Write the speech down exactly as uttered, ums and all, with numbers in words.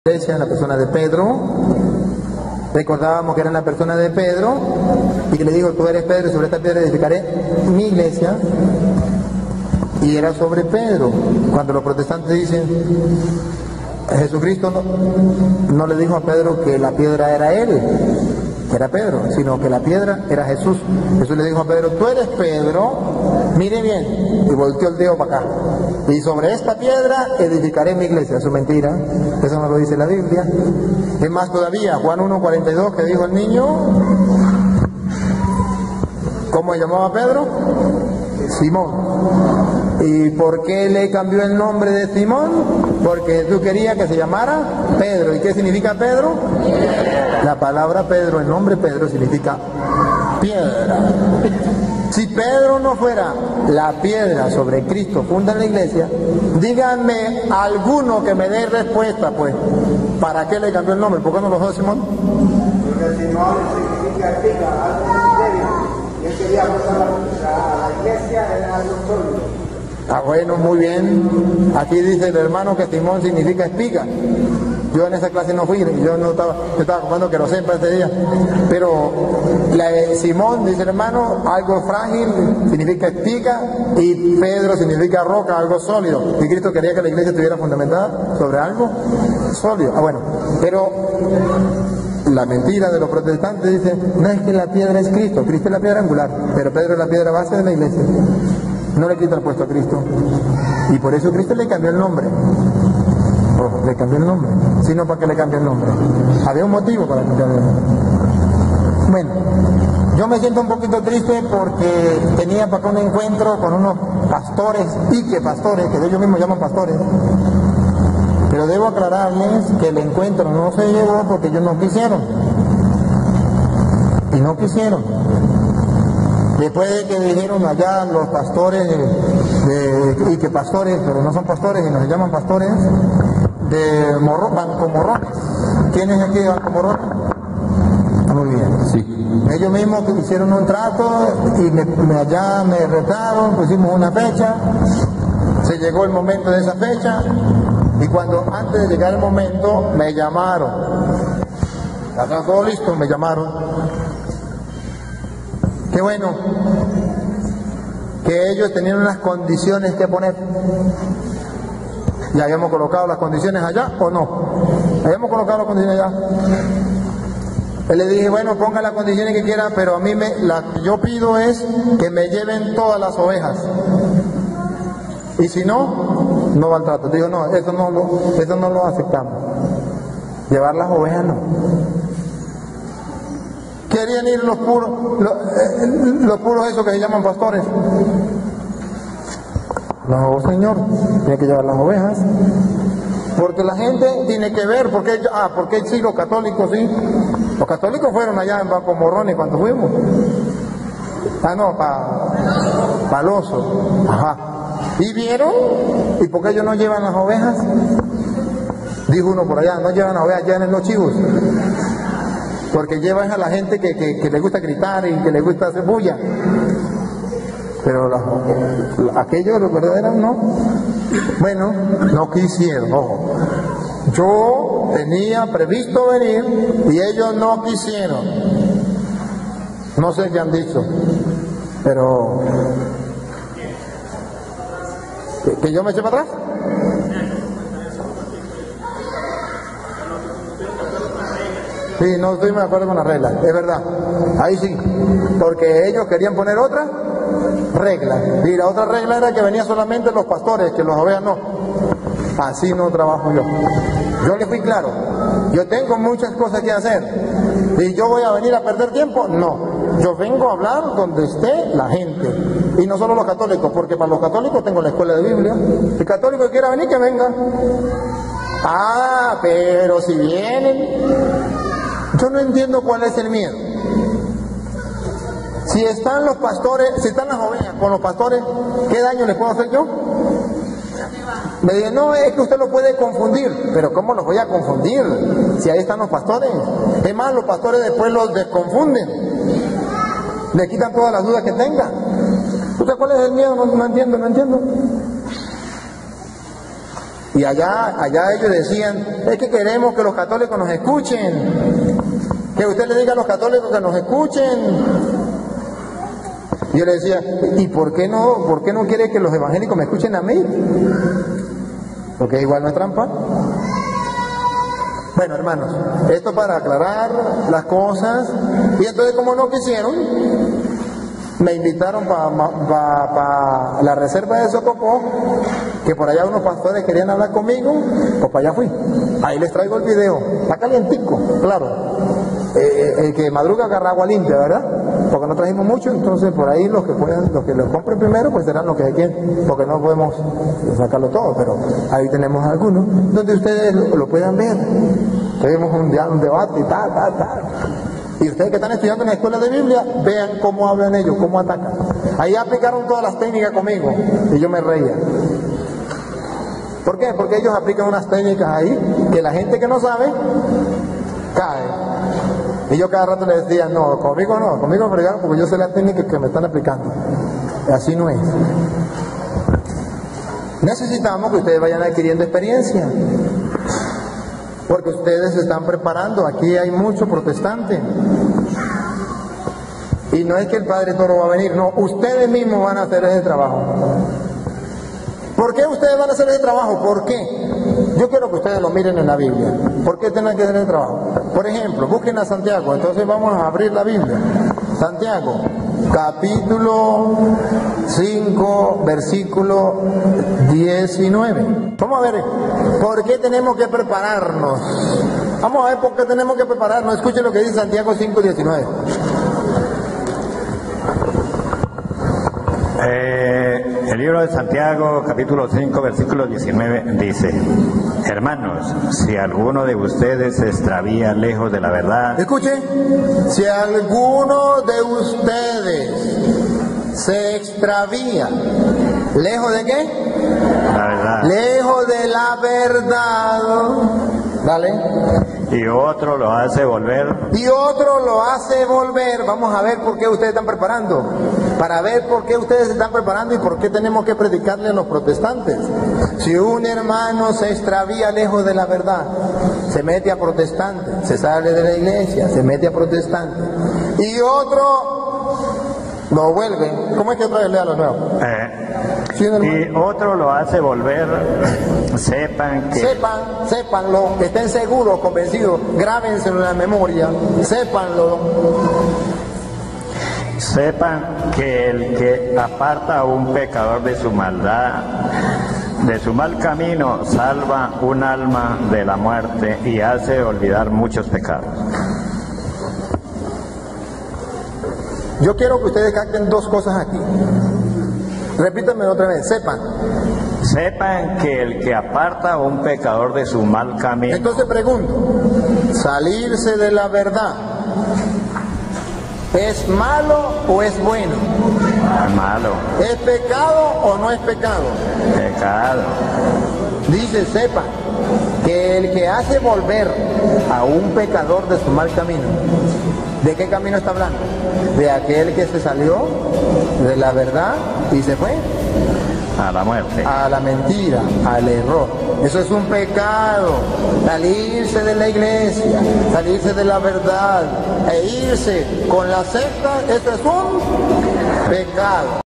iglesia en la persona de Pedro. Recordábamos que era en la persona de Pedro y que le dijo: tú eres Pedro y sobre esta piedra edificaré mi iglesia. Y era sobre Pedro. Cuando los protestantes dicen, Jesucristo no, no le dijo a Pedro que la piedra era él, que era Pedro, sino que la piedra era Jesús. Jesús le dijo a Pedro: tú eres Pedro, mire bien, y volteó el dedo para acá, y sobre esta piedra edificaré mi iglesia. Eso es mentira, eso no lo dice la Biblia. Es más todavía, Juan uno cuarenta y dos, que dijo el niño, ¿cómo se llamaba Pedro? Simón. ¿Y por qué le cambió el nombre de Simón? Porque Jesús quería que se llamara Pedro. ¿Y qué significa Pedro? La palabra Pedro, el nombre Pedro significa piedra. Si Pedro no fuera la piedra sobre Cristo funda en la iglesia, díganme alguno que me dé respuesta, pues, ¿para qué le cambió el nombre? ¿Por qué no lo dejó Simón? Porque Simón significa espiga, algo misterio, y él quería pasar a la iglesia en algo sólido. Ah, bueno, muy bien. Aquí dice el hermano que Simón significa espiga. Yo en esa clase no fui, yo no estaba, yo estaba comprando querosén para ese día. Pero la, Simón, dice el hermano, algo frágil significa espiga, y Pedro significa roca, algo sólido. Y Cristo quería que la iglesia estuviera fundamentada sobre algo sólido. Ah, bueno, pero la mentira de los protestantes dice, no es que la piedra es Cristo, Cristo es la piedra angular, pero Pedro es la piedra base de la iglesia. No le quita el puesto a Cristo. Y por eso Cristo le cambió el nombre. Oh, le cambió el nombre. Si no, ¿para qué le cambió el nombre? Había un motivo para cambiar el nombre. Bueno, yo me siento un poquito triste porque tenía para acá un encuentro con unos pastores, y que pastores, que ellos mismos llaman pastores. Pero debo aclararles que el encuentro no se llevó porque ellos no quisieron. Y no quisieron. Después de que dijeron allá los pastores, de, de, y que pastores, pero no son pastores, y nos llaman pastores, de morro, Banco Morrones. ¿Quiénes aquí de Banco Morrones? Muy bien. Sí. Ellos mismos hicieron un trato y me, me, allá me retaron, pusimos una fecha, se llegó el momento de esa fecha, y cuando antes de llegar el momento me llamaron. Ya está todo listo, me llamaron. Qué bueno que ellos tenían unas condiciones que poner. ¿Ya habíamos colocado las condiciones allá o no? ¿Habíamos colocado las condiciones allá? Él le dije, bueno, ponga las condiciones que quiera, pero a mí me, la que yo pido es que me lleven todas las ovejas. Y si no, no va al trato. Digo, no, eso no lo, eso no lo aceptamos. Llevar las ovejas no. Querían ir los puros, los, eh, los puros esos que se llaman pastores. No, señor, tiene que llevar las ovejas. Porque la gente tiene que ver, porque ah, porque sí, los católicos sí. Los católicos fueron allá en Banco Morrones cuando fuimos. Ah, no, para Paloso. Ajá. ¿Y vieron? ¿Y por qué ellos no llevan las ovejas? Dijo uno por allá, no llevan las ovejas, llevan los chivos. Porque llevan a la gente que, que, que le gusta gritar y que le gusta hacer bulla. Pero la, la, aquellos, los verdaderos, no. Bueno, no quisieron, ojo. Yo tenía previsto venir y ellos no quisieron. No sé qué han dicho, pero... ¿Que, que yo me eche para atrás? Sí, no estoy de acuerdo con las reglas, es verdad. Ahí sí, porque ellos querían poner otra regla. Y la otra regla era que venían solamente los pastores, que los ovejas no. Así no trabajo yo. Yo le fui claro. Yo tengo muchas cosas que hacer. ¿Y yo voy a venir a perder tiempo? No. Yo vengo a hablar donde esté la gente. Y no solo los católicos, porque para los católicos tengo la escuela de Biblia. Si el católico que quiera venir, que venga. Ah, pero si vienen... Yo no entiendo cuál es el miedo. Si están los pastores, si están las ovejas con los pastores, ¿qué daño les puedo hacer yo? Me dicen, no, es que usted lo puede confundir. Pero ¿cómo los voy a confundir? Si ahí están los pastores. Es más, los pastores después los desconfunden. Le quitan todas las dudas que tengan. ¿Usted cuál es el miedo? No, no entiendo, no entiendo. Y allá, allá ellos decían, es que queremos que los católicos nos escuchen, que usted le diga a los católicos que nos escuchen. Y yo le decía, ¿y por qué no, por qué no quiere que los evangélicos me escuchen a mí? Porque igual no es trampa. Bueno, hermanos, esto para aclarar las cosas. Y entonces, como no quisieron, me invitaron para pa, pa la reserva de Socopó, que por allá unos pastores querían hablar conmigo, pues para allá fui. Ahí les traigo el video. Está calientico, claro. Eh, el que madruga agarra agua limpia, ¿verdad? Porque no trajimos mucho, entonces por ahí los que puedan, los que lo compren primero, pues serán los que quieren, porque no podemos sacarlo todo, pero ahí tenemos algunos donde ustedes lo, lo puedan ver. Tenemos un, un debate y tal, tal, tal. Y ustedes que están estudiando en la escuela de Biblia, vean cómo hablan ellos, cómo atacan. Ahí aplicaron todas las técnicas conmigo y yo me reía. ¿Por qué? Porque ellos aplican unas técnicas ahí que la gente que no sabe cae. Y yo cada rato les decía, no, conmigo no, conmigo fregaron porque yo sé la técnica que me están aplicando. Y así no es. Necesitamos que ustedes vayan adquiriendo experiencia, porque ustedes se están preparando. Aquí hay mucho protestante. Y no es que el Padre Toro va a venir, no, ustedes mismos van a hacer ese trabajo. ¿Por qué ustedes van a hacer ese trabajo? ¿Por qué? Yo quiero que ustedes lo miren en la Biblia. ¿Por qué tienen que hacer el trabajo? Por ejemplo, busquen a Santiago. Entonces vamos a abrir la Biblia. Santiago, capítulo cinco, versículo diecinueve. Vamos a ver, ¿por qué tenemos que prepararnos? Vamos a ver por qué tenemos que prepararnos. Escuchen lo que dice Santiago cinco, diecinueve. Eh, el libro de Santiago, capítulo cinco, versículo diecinueve, dice: hermanos, si alguno de ustedes se extravía lejos de la verdad... Escuche, si alguno de ustedes se extravía, ¿lejos de qué? La verdad. Lejos de la verdad. Dale. Y otro lo hace volver. Y otro lo hace volver. Vamos a ver por qué ustedes están preparando. Para ver por qué ustedes se están preparando y por qué tenemos que predicarle a los protestantes. Si un hermano se extravía lejos de la verdad, se mete a protestante, se sale de la iglesia, se mete a protestante. Y otro lo vuelve. ¿Cómo es que otra vez lea lo nuevo? Eh, ¿Sí, y otro lo hace volver. Sepan que... Sepan, sépanlo, estén seguros, convencidos, grábenselo en la memoria, sépanlo. Sepan que el que aparta a un pecador de su maldad, de su mal camino, salva un alma de la muerte y hace olvidar muchos pecados. Yo quiero que ustedes capten dos cosas aquí. Repítanme otra vez, sepan. Sepan que el que aparta a un pecador de su mal camino... Entonces pregunto, ¿salirse de la verdad es malo o es bueno? Es malo. ¿Es pecado o no es pecado? Pecado. Dice, sepan que el que hace volver a un pecador de su mal camino, ¿de qué camino está hablando? De aquel que se salió de la verdad y se fue a la muerte, a la mentira, al error. Eso es un pecado. Salirse de la iglesia, salirse de la verdad e irse con la secta, eso es un pecado.